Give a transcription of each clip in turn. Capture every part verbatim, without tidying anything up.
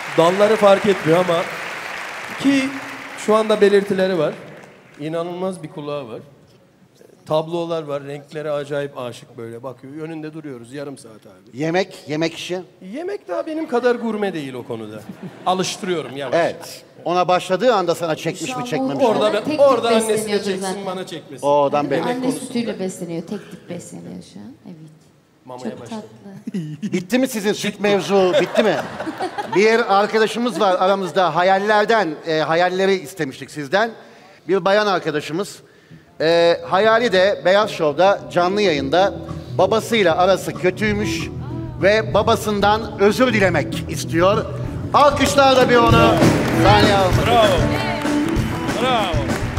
Dalları fark etmiyor ama ki şu anda belirtileri var. İnanılmaz bir kulağı var. Tablolar var, renklere acayip aşık böyle bakıyor. Önünde duruyoruz yarım saat abi. Yemek, yemek işi. Yemek daha benim kadar gurme değil o konuda. Alıştırıyorum yavaş. Evet. Ona başladığı anda sana çekmiş mi çekmemiş mi? Orada, ben, Tek orada tip annesine besleniyordur çeksin zaten. bana çekmesin. Oradan belli. Anne sütüyle besleniyor. Tek tip besleniyor şu an. Evet. Mamaya Çok başladı. tatlı. Bitti mi sizin süt mevzu? Bitti mi? Bir arkadaşımız var aramızda. Hayallerden, e, hayalleri istemiştik sizden. Bir bayan arkadaşımız. E, hayali de Beyaz Show'da canlı yayında babasıyla arası kötüymüş ve babasından özür dilemek istiyor. Alkışlarla bir onu sahneye almak. Bravo. Bravo.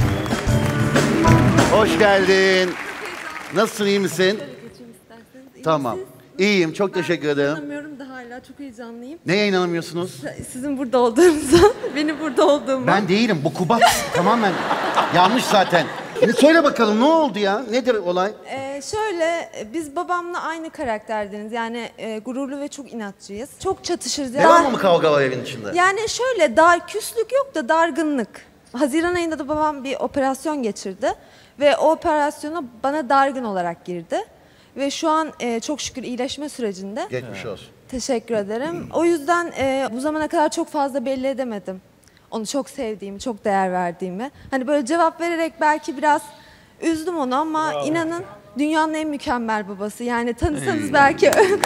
Hoş geldin. Nasılsın, iyi misin? Tamam. İyiyim, çok teşekkür ederim. İnanamıyorum da hala çok heyecanlıyım. Neye inanamıyorsunuz? Sizin burada olduğunuza, benim burada olduğumu. Ben değilim, bu Kubat. Tamamen yanlış zaten. Şimdi söyle bakalım ne oldu ya? Nedir olay? Ee, şöyle, biz babamla aynı karakterdeniz. Yani e, gururlu ve çok inatçıyız. Çok çatışırız. Devamlı Dar- mı kavga var evin içinde? Yani şöyle, dar küslük yok da dargınlık. Haziran ayında da babam bir operasyon geçirdi. Ve o operasyona bana dargın olarak girdi. Ve şu an e, çok şükür iyileşme sürecinde. Geçmiş olsun. Teşekkür ederim. O yüzden e, bu zamana kadar çok fazla belli edemedim. Onu çok sevdiğimi, çok değer verdiğimi. Hani böyle cevap vererek belki biraz üzdüm onu ama Bravo. inanın dünyanın en mükemmel babası. Yani tanısanız belki...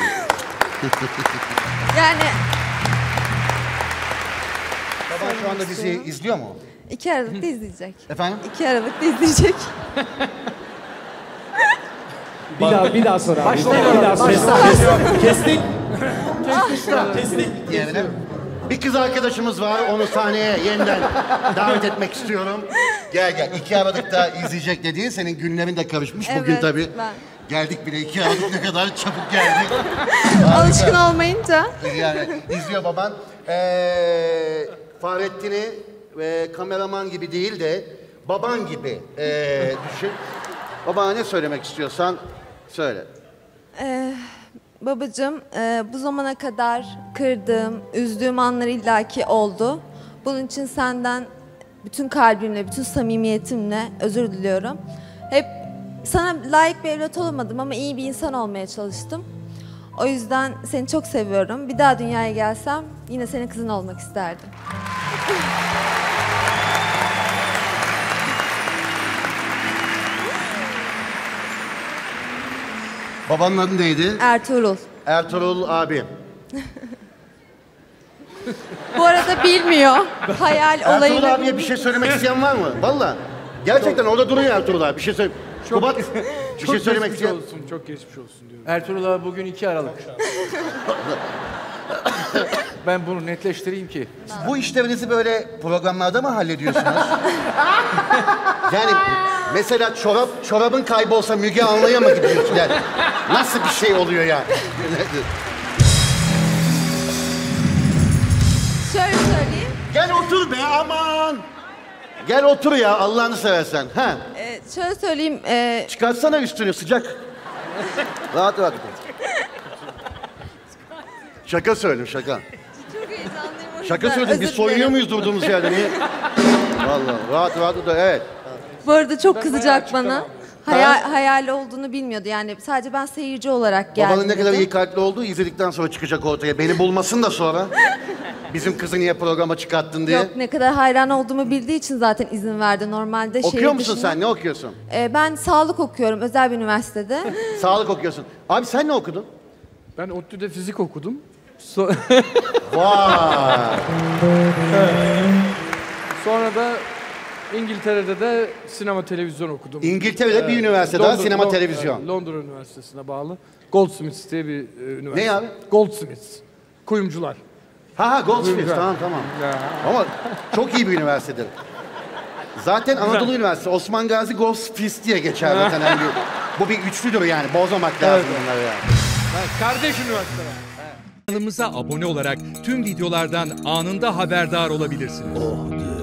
yani Baban şu anda bizi izliyor mu? iki Aralık'ta izleyecek. Efendim? iki Aralık'ta izleyecek. Bir daha, bir daha sor abi. Başla, bir daha sor. Kestik. Kestik. Diğerine. Bir kız arkadaşımız var, onu sahneye yeniden davet etmek istiyorum. Gel gel, iki Aralık'ta izleyecek dediğin senin günlerin de karışmış bugün Evet, tabii. ben. Geldik bile, iki Aralık ne kadar çabuk geldik. Alışkın olmayınca. Yani izliyor baban. Ee, Fahrettin'i e, kameraman gibi değil de baban gibi e, düşün. Babana ne söylemek istiyorsan söyle. Ee, babacığım, e, bu zamana kadar kırdığım, üzdüğüm anlar illaki oldu. Bunun için senden bütün kalbimle, bütün samimiyetimle özür diliyorum. Hep sana layık bir evlat olamadım ama iyi bir insan olmaya çalıştım. O yüzden seni çok seviyorum. Bir daha dünyaya gelsem yine senin kızın olmak isterdim. Babanın adı neydi? Ertuğrul. Ertuğrul abi. Bu arada bilmiyor. Hayal Ertuğrul olayını... abiye bir şey söylemek isteyen var mı? Valla. Gerçekten orada duruyor Ertuğrul abi. Bir şey söyle. Kubat, bir şey söylemek geçmiş isteyen. olsun, çok geçmiş olsun diyorum. Ertuğrul abi bugün iki Aralık. Ben bunu netleştireyim ki. Bu işlerinizi böyle programlarda mı hallediyorsunuz? Yani mesela çorap, çorabın kaybolsa Müge Anlı'ya mı gidiyorsun? Yani nasıl bir şey oluyor yani? Şöyle söyleyeyim. Gel otur be aman! Gel otur ya Allah'ını seversen. Ha? e, şöyle söyleyeyim. e, Çıkartsana üstünü sıcak. Rahat rahat. Şaka söyledim şaka. Çok heyecanlıyım. o Şaka yüzden söyledim. Biz özür soyunuyor dilerim. muyuz durduğumuz yerde? Niye? Vallahi rahat rahat da evet. Bu arada çok kızacak bana. Hayal, hayal olduğunu bilmiyordu. Yani sadece ben seyirci olarak geldim. Babanın ne kadar dedi. iyi kalpli olduğu izledikten sonra çıkacak ortaya. Beni bulmasın da sonra. Bizim kızı niye programa çıkarttın diye. Yok, ne kadar hayran olduğumu bildiği için zaten izin verdi. Normalde Okuyor şehir musun dışında- sen? Ne okuyorsun? Ee, ben sağlık okuyorum özel bir üniversitede. Sağlık okuyorsun. Abi sen ne okudun? Ben ODTÜ'de fizik okudum. So- Vay. Sonra da İngiltere'de de sinema televizyon okudum. İngiltere'de bir üniversite daha sinema Lon- televizyon. evet, Londra Üniversitesi'ne bağlı. Goldsmiths diye bir e, üniversite. Ne abi? Goldsmiths. Kuyumcular. Ha ha Goldsmiths Güzel. tamam tamam. Ya. Ama çok iyi bir üniversitedir. Zaten Anadolu Üniversitesi Osman Gazi Goldsmiths diye geçer zaten. Yani bu bir üçlüdür yani. Bozmamak lazım bunları yani. Kardeş üniversiteler. Kanalımıza abone olarak tüm videolardan anında haberdar olabilirsiniz.